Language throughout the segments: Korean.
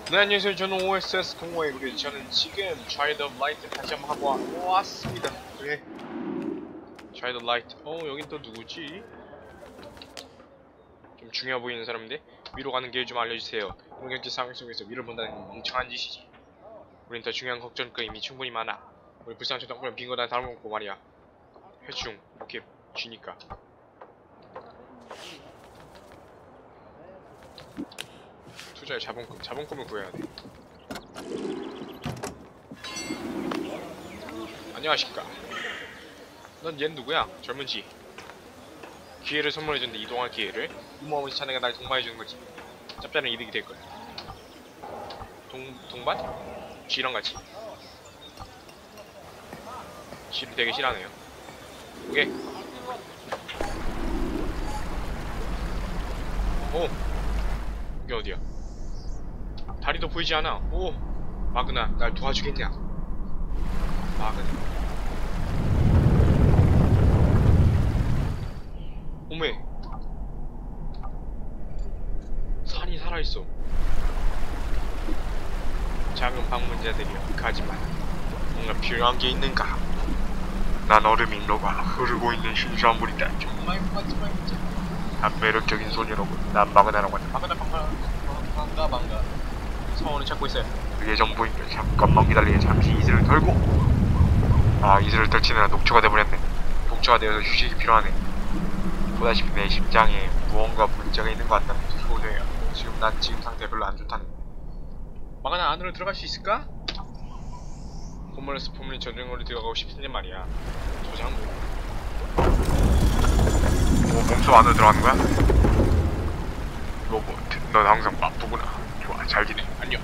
네, 안녕하세요. 저는 OSS 공호이고요. 저는 지금 Child of Light 다시 한번 하고 왔습니다. 네. Child of Light. 여긴 또 누구지? 좀 중요해 보이는 사람인데? 위로 가는 길 좀 알려주세요. 이런 경제 상황 속에서 위를 본다는 건 멍청한 짓이지. 우린 더 중요한 걱정일 거 이미 충분히 많아. 우리 불쌍한 초등학교는 빈 거다 다름없고 말이야. 회충, 오케이, 쥐니까. 투자의 자본금을 구해야 돼. 안녕하십니까. 넌 얘는 누구야? 젊은지. 기회를 선물해준대. 이동할 기회를. 이모아버지 자네가 날 동반해주는 거지. 짭짤한 이득이 될 거야. 동반? 쥐랑 같이. 쥐를 되게 싫어하네요. 오케이. 오! 이게 어디야? 다리도 보이지 않아. 오! 마그나, 날 도와주겠냐? 마그나. 오메. 산이 살아있어. 작은 방문자들이여, 가지마. 뭔가 필요한 게 있는가? 난 얼음이 녹아 흐르고 있는 신수한물이다. 정말 마지막이지. 난 매력적인 소녀로군. 난 마그나라고 한다. 마그나 반가. 성원을 찾고 있어요. 그게 전부인데 잠깐만 기다리게. 잠시 이슬을 털고. 이슬을 털치느라 녹초가 돼버렸네. 녹초가 되어서 휴식이 필요하네. 보다시피 내 심장에 무언가 문제가 있는 것 같다는 소녀예요. 난 지금 상태 별로 안 좋다네. 마그나 안으로 들어갈 수 있을까? 홈머레스 포문이 전쟁으로 들어가고 싶은데 말이야. 저장고. 몸소 안으로 들어가는 거야? 로봇, 넌 항상 바쁘구나. 좋아, 잘 지내. 안녕.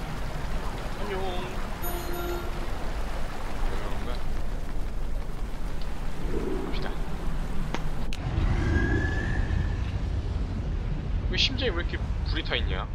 갑시다. 왜 심장이 왜 이렇게 불이 타있냐?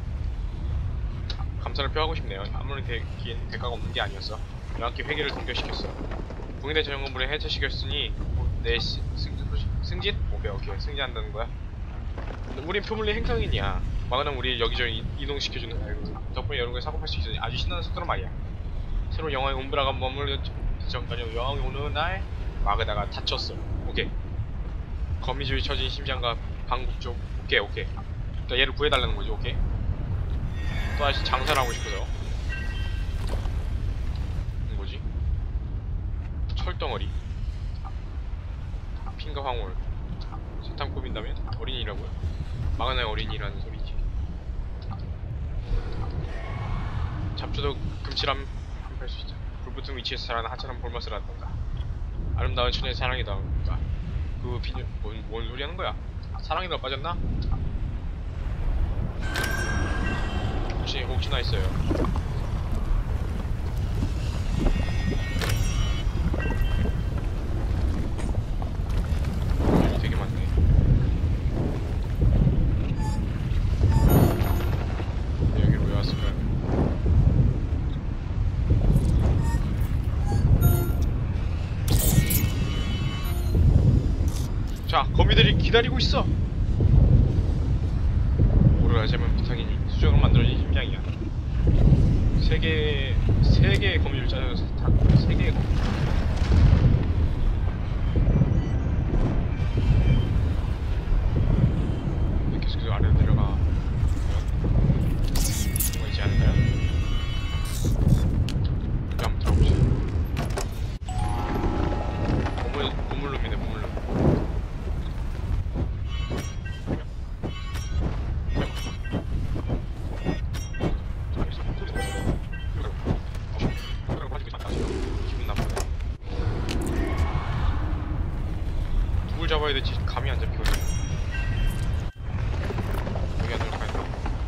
감사를 표하고 싶네요. 아무리 대가가 없는 게 아니었어. 명확히 회계를 동결시켰어. 동일대 전용건물에 해체시켰으니 내 승진? 오케이 승진한다는 거야. 우린 표물리 행성이냐. 마그나는 우리 여기저기 이동시켜주는 거야. 덕분에 여러 개 사고팔 수 있으니 아주 신나는 속도로 말이야. 새로 영화의 옴브라가 머무르던 전까지 여왕이 오는 날 마그나가 다쳤어. 오케이. 거미줄이 쳐진 심장과 방국 쪽. 오케이. 그러니까 얘를 구해달라는 거지. 오케이. 또다시 장사를 하고 싶어서. 뭐지? 철덩어리. 핑거 황홀. 사탕 꾸민다면? 어린이라고요? 마그나의 어린이라는 소리지. 잡초도 금칠함 할 수 있다. 불붙은 위치에서 자라는 하찮은 볼맛을 한단다. 아름다운 천의 사랑이다. 그러니까 그 비녀 뭔 소리 하는 거야? 사랑이다 빠졌나? 혹시나 있어요. 여기 되게 많네. 여기로 왜 왔을까요? 자, 거미들이 기다리고 있어. 뭐를 하자면 부탁이니. 수정으로 만들어진 심장이야. 세 개의 거미줄 짜져서 세 개의 거미. 계속해서 아래로 내려가. 뭔가 있지 않을까요? 여기 한번 들어봅시다. 보물룸이네, 보물룸. 누굴 잡아야 될지 감이 안 잡히거든. 여기 안으로 가야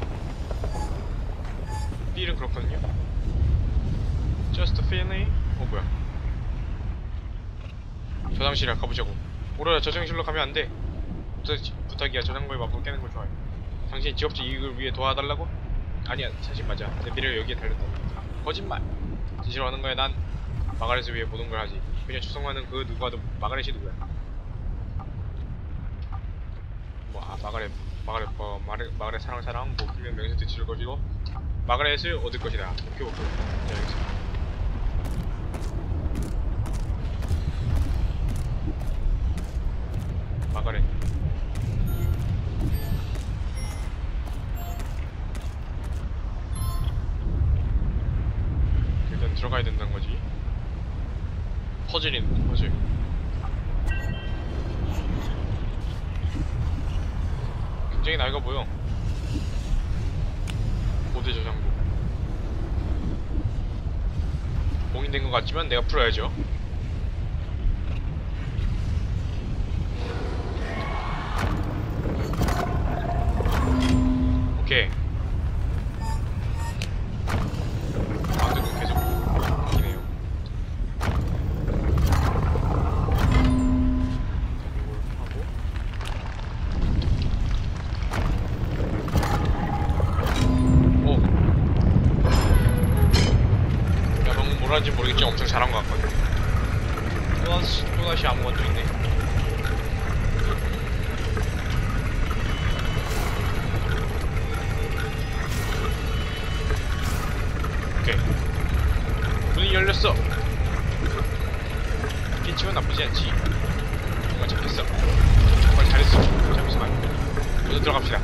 삘은 그렇거든요. Just a feeling. 뭐야? 저장실이야. 가보자고. 오로라, 저장실로 가면 안 돼. 부탁이야. 저장고에 맞고 깨는 걸 좋아해. 당신이 직업적 이익을 위해 도와달라고? 아니야, 사실 맞아. 내 미래를 여기에 달렸다. 거짓말. 진실로 하는 거야. 난 마가렛을 위해 모든 걸 하지. 그냥 추성하는 그 누구와도 마가렛이 누구야? 마가렛 사랑, 뭐 분명 명세도 치를 것이고 마그넷을 얻을 것이다. 오케이 오케이. 네, 알겠습니다. 마그넷. 일단 들어가야 된다는 거지. 퍼즐이네, 퍼즐. 굉장히 낡아 보여. 고대 저장고. 봉인된 것 같지만 내가 풀어야죠. 오케이. 방금은 계속 바뀌네요. 뭐라는지 모르겠지만 엄청 잘한 것 같거든. 또다시 아무것도 있네. 오케이. 문이 열렸어. 피치면 나쁘지 않지. 정말 잘했어. 정말 잘했어. 잠시만. 모두 들어갑시다.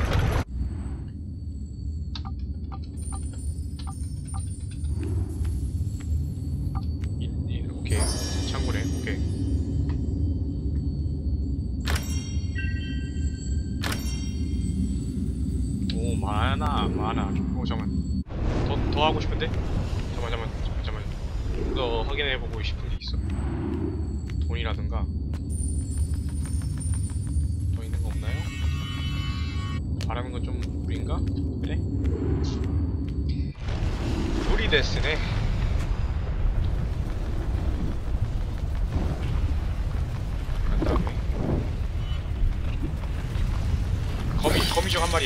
오케이. 창고래. 오케이. 오, 많아. 오, 잠깐만. 더 하고 싶은데? 잠깐만. 더 확인해보고 싶은 게 있어. 돈이라든가. 더 있는 거 없나요? 바라는 건 좀 무리인가? 그래? 무리 데스네. 거미 중 한 마리야.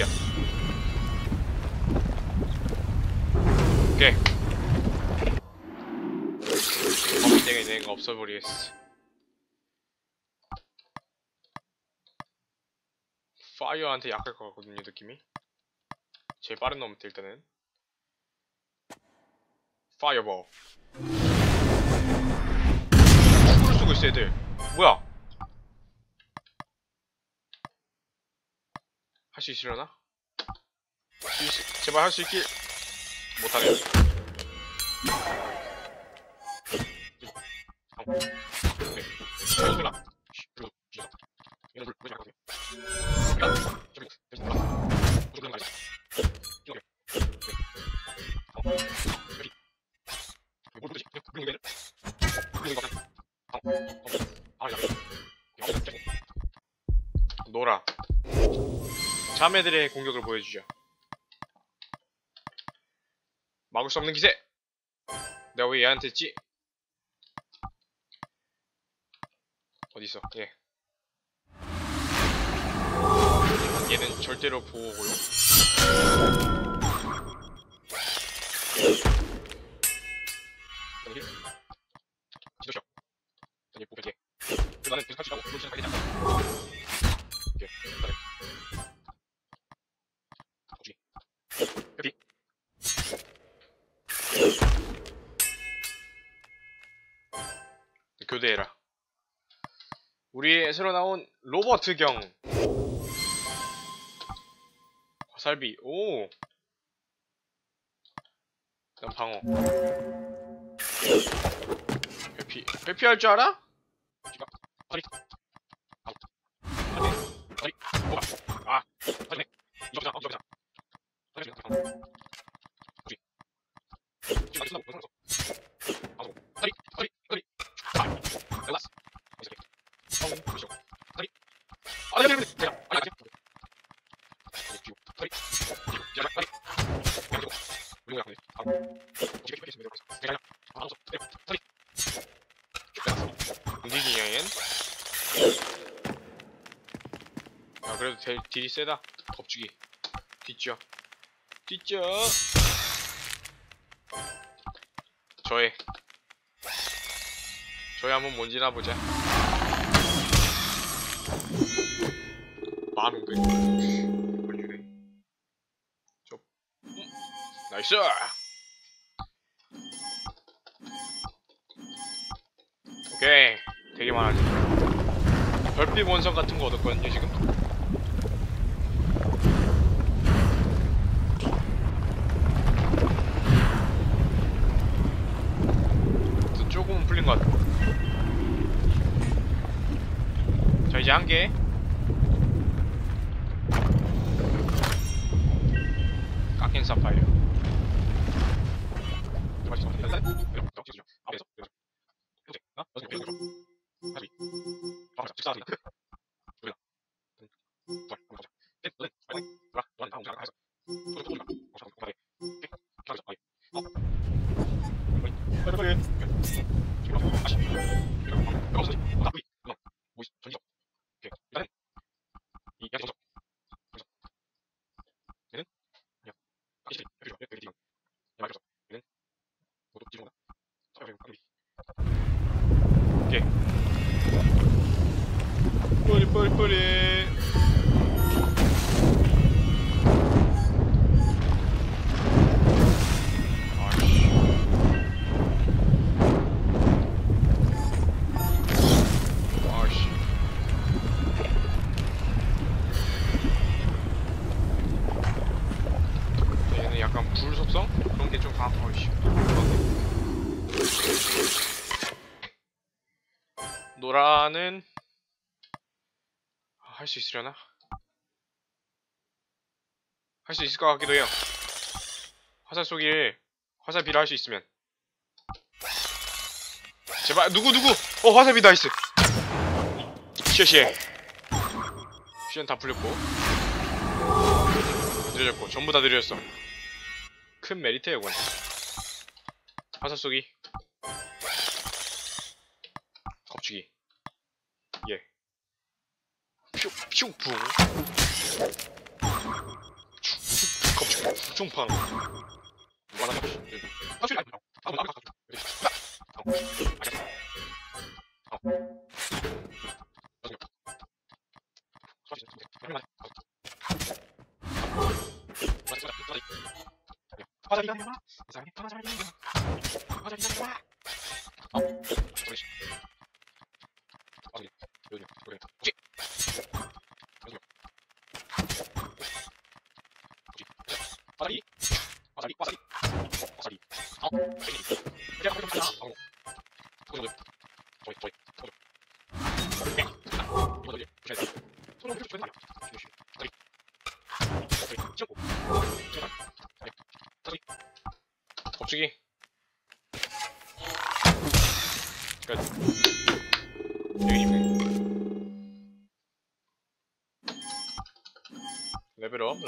오케이. 거미 땡에 내가 없어버리겠어. 파이어한테 약할 것 같거든요, 느낌이. 제일 빠른 놈부터 일단은 파이어볼. 축구를 쓰고 있어 애들. 뭐야? 할 수 있으려나? 제발 할 수 있길. 못하네. 노라. 자매들의 공격을 보여주죠. 막을 수 없는 기세! 내가 왜 얘한테 했지? 어딨어? 얘. 얘는 절대로 보호고요. 지도셔. 얘 보게. 나는 계속 할수 있다고. 그렇지 않게 되지. 오케이. 여기. 교대해라. 우리의 새로 나온 로버트경. 화살비. 오. 그다음 방어. 회피할 줄 알아? 허리. 허리. 뭐가? 아. 허리네. 이쪽이다. 저기다. 허리. 허리. 지금 아직 못 살았어. 허리. 아. relapse. 그렇죠. 허리. 아, 네. 아니. 허리. 허리. 우리가 그래. 움직이냐 얜? 아 그래도 딜이 세다. 겁주기. 뒤져. 저의 한번 뭔지나 보자. 많은데. 걸리네. 나이스. 오케이. 되게 많아지. 별빛 원성 같은 거 얻었거든요 지금. 또 조금은 풀린 것 같아. 자 이제 한 개. 깎인 사파이어. 오케이. 뿌리. 아씨. 얘는 약간 불 속성? 그런 게 좀 강하고, 씨. 노라는 할 수 있으려나? 할 수 있을 것 같기도 해요. 화살 쏘기를 화살비를 할 수 있으면. 제발 누구 화살비 나이스. 시에 시연 다 풀렸고 느려졌고 전부 다 느려졌어. 큰 메리트야 이건. 화살 쏘기 겁주기 예 퓨퓨 붕 겁주기 중팡 겁주기 끝. 여기 있네. 레벨업.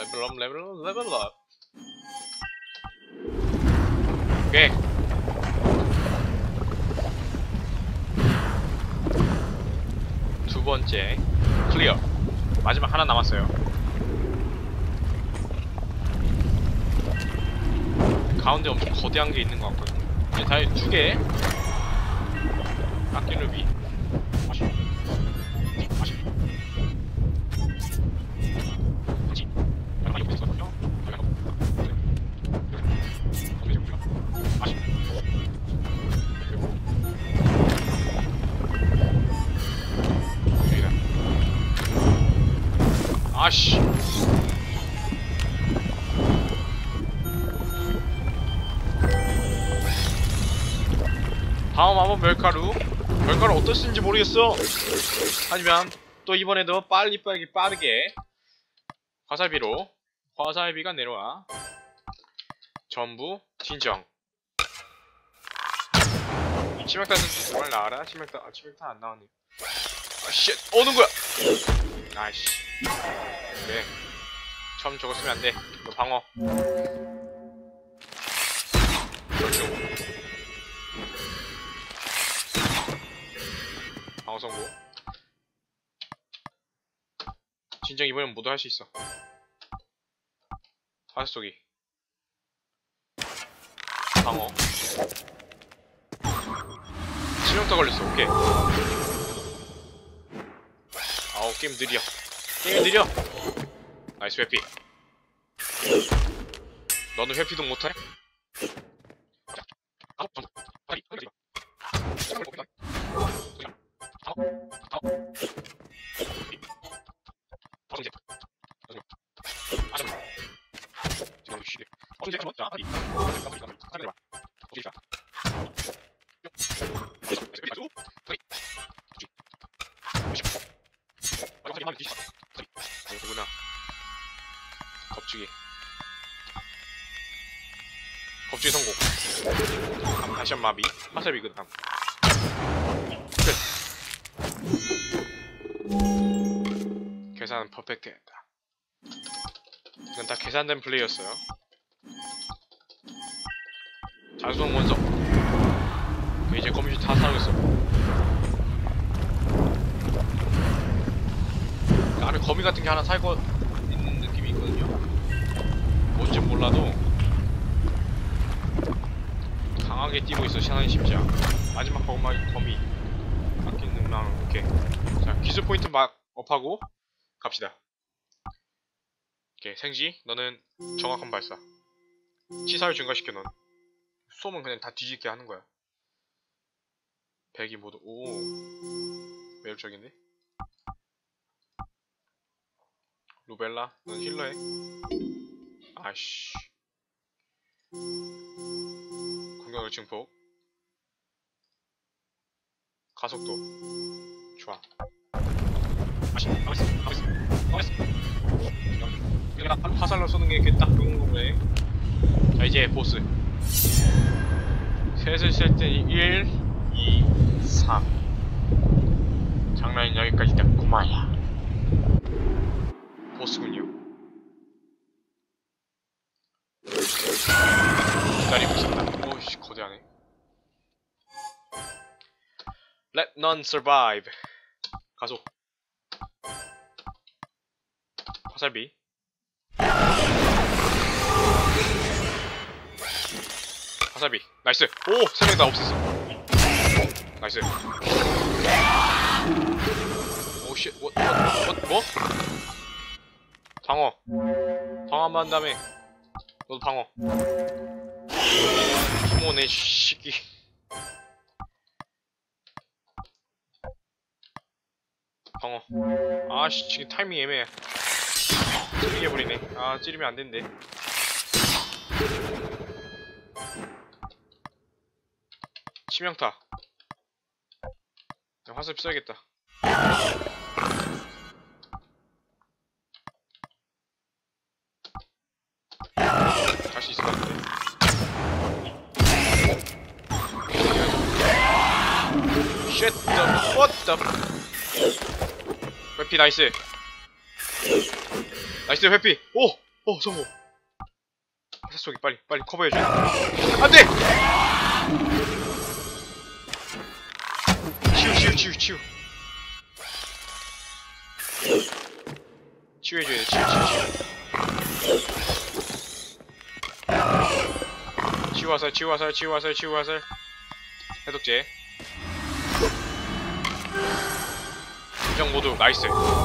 오케이. 두 번째 클리어. 마지막 하나 남았어요. 가운데 엄청 거대한 게 있는 것 같거든요. 이제 다이 두 개. 깎인 루비. 아씨. 다음 한번 멸카루 어떻게 쓰는지 모르겠어. 하지만 또 이번에도 빠르게 화살비가 내려와. 전부 진정. 치명타 정말 나와라. 치명타 안 나오네. 아 쉣. 오는 거야. 아이씨. 그래. 처음 저거 쓰면 안 돼. 너 방어. 그렇죠. 방어 성공. 진정 이번엔 모두 할 수 있어. 화살 쏘기. 방어. 치명타 걸렸어. 오케이. 아우 게임 느려. 나이스 회피. 너는 회피도 못해? 누구나 겁주기 성공. 다시 한 마비. 화살비 그 다음. 끝. 계산은 퍼펙트 했다. 이건 다 계산된 플레이였어요. 자수성 원석. 이제 거미줄 다 사라졌어. 안에 거미 같은 게 하나 살고 있는 느낌이 있거든요. 뭔지 몰라도 강하게 뛰고 있어. 시간이 쉽지 않아. 마지막 거미 아낀 능랑. 오케이. 자, 기술 포인트 막 업하고 갑시다. 오케이. 생지, 너는 정확한 발사. 치사율 증가시켜. 넌 쏘면 그냥 다 뒤집게 하는 거야. 배기 모두. 오, 매력적인데. 루벨라, 넌 힐러해. 아씨. 공격을 증폭. 가속도. 좋아. 화살로 쏘는 게 딱 좋은 거네. 자, 이제 보스. 셋을 셀 때 1, 2, 3. 장난은 여기까지 딱 고마야. 보스군요. 기다리고 있었다. 오우씨, 거대하네. Let none survive. 가속. 화살비. 화살비. 나이스. 오! 3명 다 없앴어. 나이스. 오 쉣. 뭐? 방어. 방어 한번 한 다음에 너도 방어. 힘오네 시끼. 방어. 아씨, 지금 타이밍 애매해. 찌르게 버리네. 아, 찌르면 안 된대. 치명타. 화살 써야겠다. 갈 수 있을 것 같은데. Shit the what the. 회피 나이스. 나이스 회피. 오! 오, 성공. 화살 쏘기 빨리 커버해줘. 안돼! 치우. 치유해줘야 돼. 치유화살. 해독제. 인정 모드 나이스.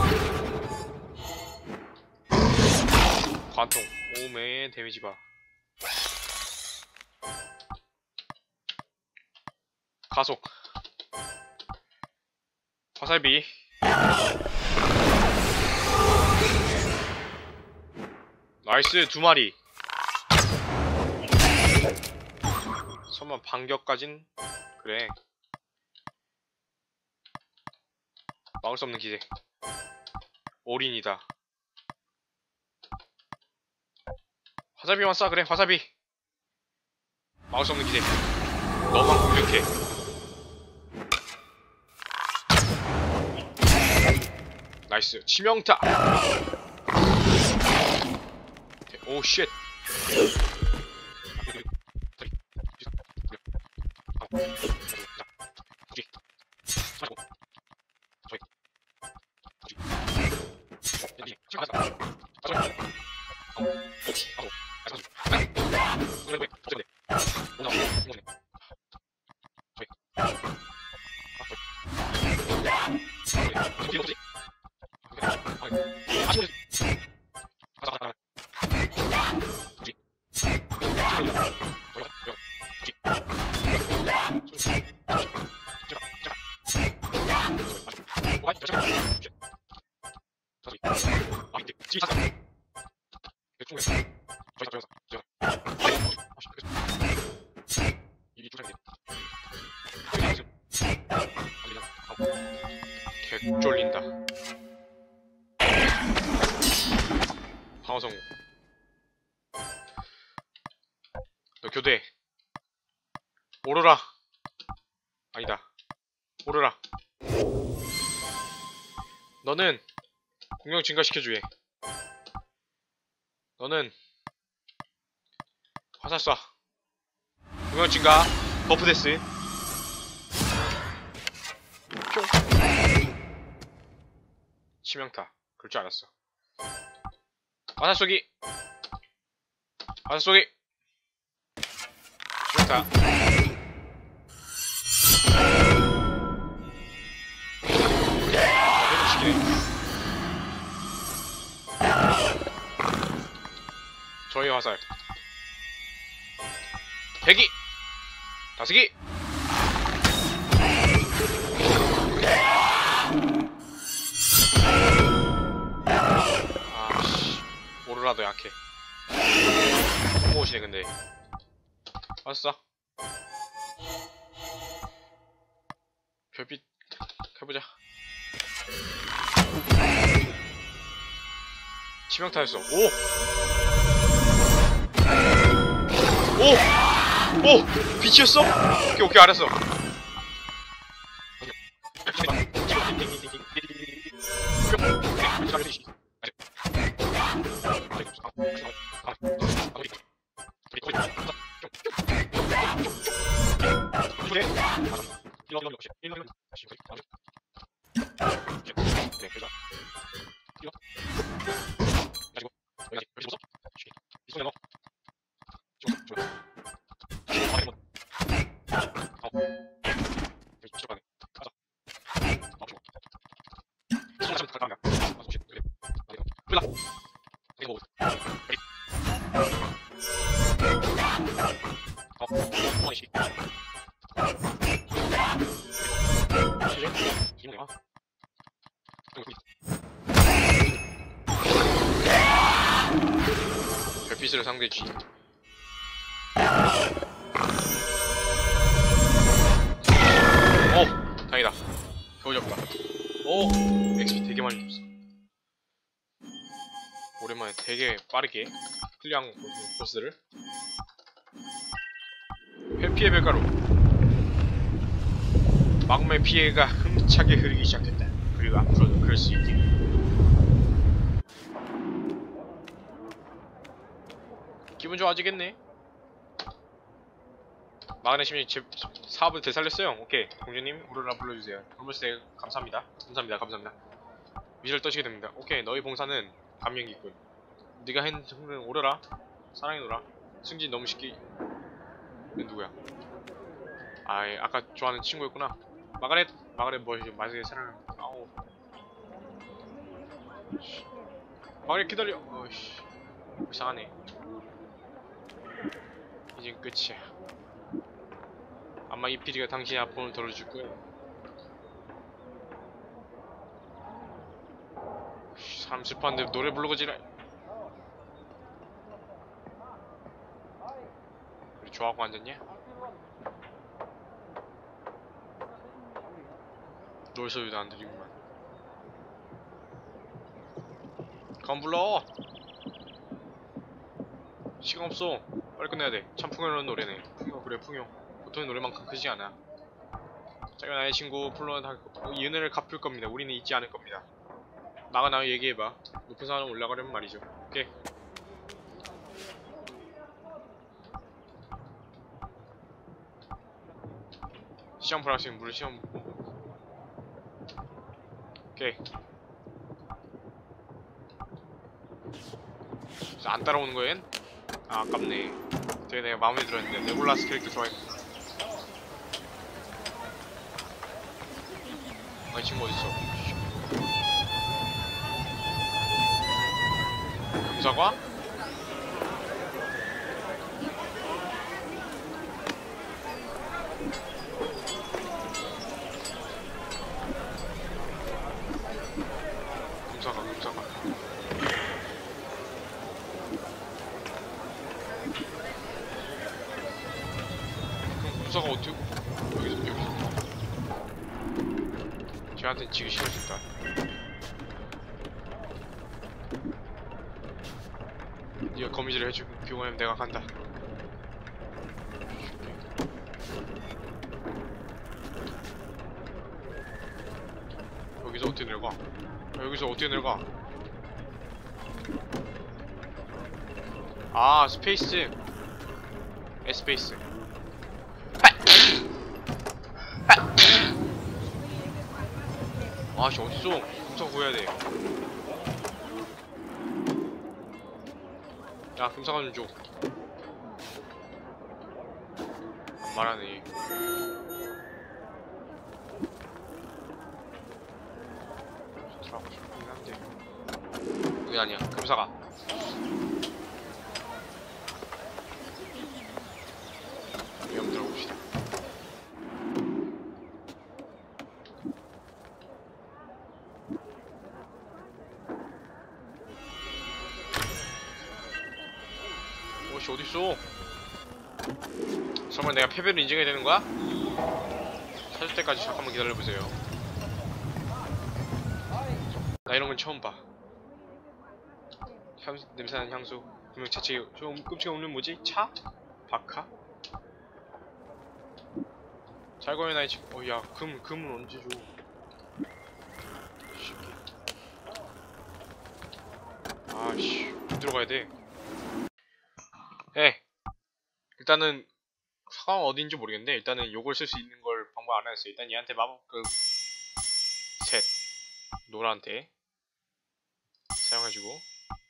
관통. 오메 데미지 봐. 가속. 화살비. 나이스 2마리. 설마 반격까진? 그래. 막을 수 없는 기세. 올인이다. 화살비만 쏴. 그래 화살비. 막을 수 없는 기세. 너만 공격해. 나이스. 치명타. 오 쉣. 쫄린다. 방어 성공. 너 교대. 오로라. 아니다. 오로라. 너는 공격 증가시켜주게. 너는 화살 쏴. 공격 증가. 버프 데스. 뿅. 치명타. 그럴 줄 알았어. 화살 쏘기. 화살 쏘기. 치명타. 저의 화살. 대기. 다스기. 아씨, 오로라도 약해. 무엇이네 근데. 왔어. 별빛 해보자. 치명타였어. 오! 오! 오! 빛이었어? 오케이 오케이 알았어. 별빛으로 상대 G. 오! 다행이다. 겨우 잡다. 오! XP 되게 많이 줬어. 오랜만에 되게 빠르게 클리어한 보스를. 회피의 별가루. 막음의 피해가 힘차게 흐르기 시작했다. 그리고 앞으로도 그럴 수 있게. 기분 좋아지겠네. 마그네 시민이 제 사업을 되살렸어요. 오케이. 공주님 오로라 불러주세요. 돌물세 감사합니다. 감사합니다. 미를 떠시게 됩니다. 오케이. 너희 봉사는 감명이군. 네가 한 흥은 오로라. 사랑해 노라. 승진 너무 쉽게. 넌 누구야? 아이 아까 좋아하는 친구였구나. 마그넷 뭐 마그넷 사랑. 아우. 마그넷 기다려. 어이씨. 불쌍하네. 이젠 끝이야. 아마 이 PD가 당신의 아픔을 덜어줄 거야. 사람 슬퍼한데 노래 부르고 지랄. 우리 좋아하고 앉았냐? 노래 소리도 안 들리구만. 가만 불러. 시간 없어. 빨리 끝내야 돼. 참 풍요로운 노래네. 그래 풍요. 보통의 노래만큼 크지 않아. 자기가 나의 친구 플로는 이 은혜를 갚을 겁니다. 우리는 잊지 않을 겁니다. 나가 나와 얘기해봐. 높은 산으로 올라가려면 말이죠. 오케이. 시험 불합식 물 시험. 오케이. 안 따라오는 거야, 얜? 아, 아깝네. 되게 내가 마음에 들었는데 네블라스 캐릭터 좋아했구나. 아, 이 친구 어딨어? 금사과? 금사과. 금사가 어떻게 여기서 쟤한테 지기 싫어진다. 네가 거미줄을 해주고 비공하면 내가 간다. 여기서 어떻게 내려가? 여기서 어떻게 내려가? 아, 스페이스. 에스페이스. 아씨, 어딨어? 금상 구해야 돼. 야, 금상을 좀 줘. 안 말하네. 들어가고 싶긴 한데. 여기 아니야. 금사가. 여기 한번 들어봅시다. 오씨, 어딨어? 설마 내가 패배를 인정해야 되는 거야? 찾을 때까지 잠깐만 기다려보세요. 나 이런 건 처음 봐. 냄새나는 향수. 분명 자체 좀 끔찍한 오는 뭐지? 차? 바카? 잘 거면 나이 지금. 야, 금은 언제 줘? 아씨, 들어가야 돼. 일단은 상황 어딘지 모르겠는데 일단은 요걸 쓸 수 있는 걸 방법 안 했어요. 일단 얘한테 마법급 셋 노라한테 사용해주고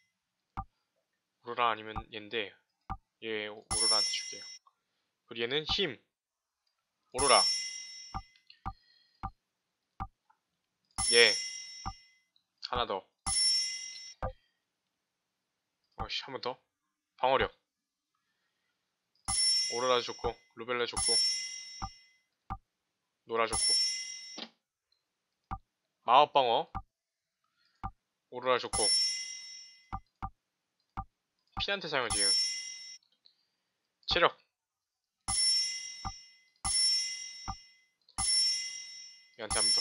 오로라 아니면 얘인데 얘 오로라한테 줄게요. 그리고 얘는 힘 오로라 얘 하나 더 어씨 한 번 더 방어력 오로라 좋고 루벨라 좋고 노라 좋고 마법방어 오로라 좋고 피한테 사용하지 얘는 체력 얘한테 한 번 더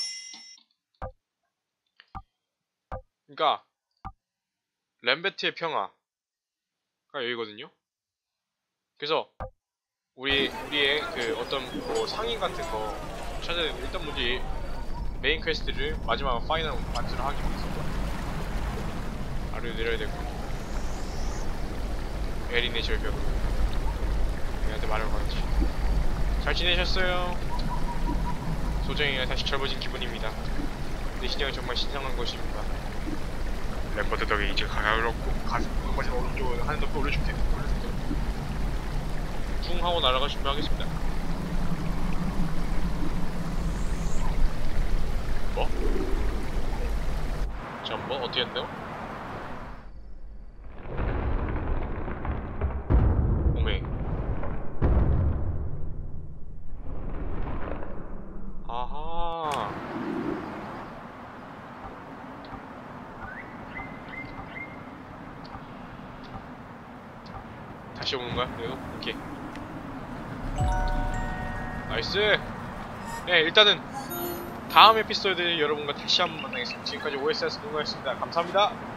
그니까 램베트의 평화가 여기거든요. 그래서 우리의 그 어떤 뭐 상인 같은 거 찾아야 되는데 일단 뭐지 메인 퀘스트를 마지막 파이널 완전을 하기 위해서 아래로 내려야 되고 에린의 절벽 얘한테 말을 걸었지. 잘 지내셨어요? 소정이가 다시 젊어진 기분입니다. 내 신장은 정말 신성한 것입니다. 램버트 덕에 이제 가야롭고 가슴 한번씩 오른쪽으로 하늘 높이 올려줄게. 쿵 하고 날아갈 준비하겠습니다. 뭐? 전 뭐? 어떻게 했나요? 오메 아하 다시 오는 거야? 그래도? 오케이 나이스! 네 일단은 다음 에피소드에 여러분과 다시 한번 만나겠습니다. 지금까지 OSS 농가였습니다. 감사합니다.